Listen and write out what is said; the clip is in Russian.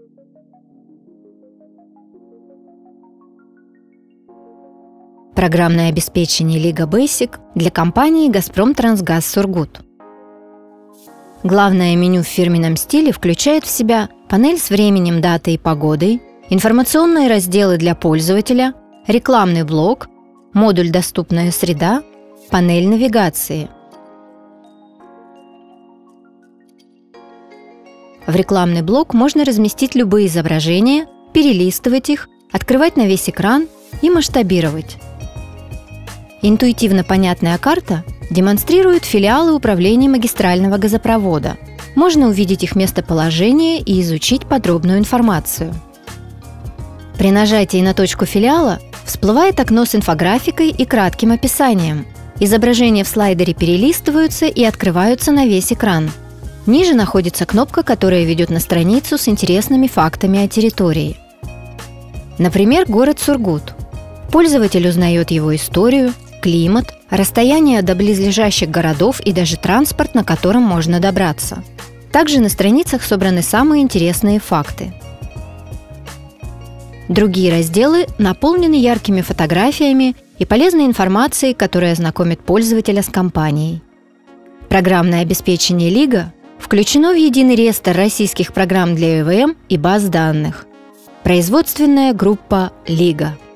Программное обеспечение Liga Basic для компании «Газпром-Трансгаз Сургут». Главное меню в фирменном стиле включает в себя панель с временем, датой и погодой, информационные разделы для пользователя, рекламный блок, модуль «Доступная среда», панель навигации. В рекламный блок можно разместить любые изображения, перелистывать их, открывать на весь экран и масштабировать. Интуитивно понятная карта демонстрирует филиалы управления магистрального газопровода. Можно увидеть их местоположение и изучить подробную информацию. При нажатии на точку филиала всплывает окно с инфографикой и кратким описанием. Изображения в слайдере перелистываются и открываются на весь экран. Ниже находится кнопка, которая ведет на страницу с интересными фактами о территории. Например, город Сургут. Пользователь узнает его историю, климат, расстояние до близлежащих городов и даже транспорт, на котором можно добраться. Также на страницах собраны самые интересные факты. Другие разделы наполнены яркими фотографиями и полезной информацией, которая знакомит пользователя с компанией. Программное обеспечение Liga включено в единый реестр российских программ для ЭВМ и баз данных. Производственная группа Liga.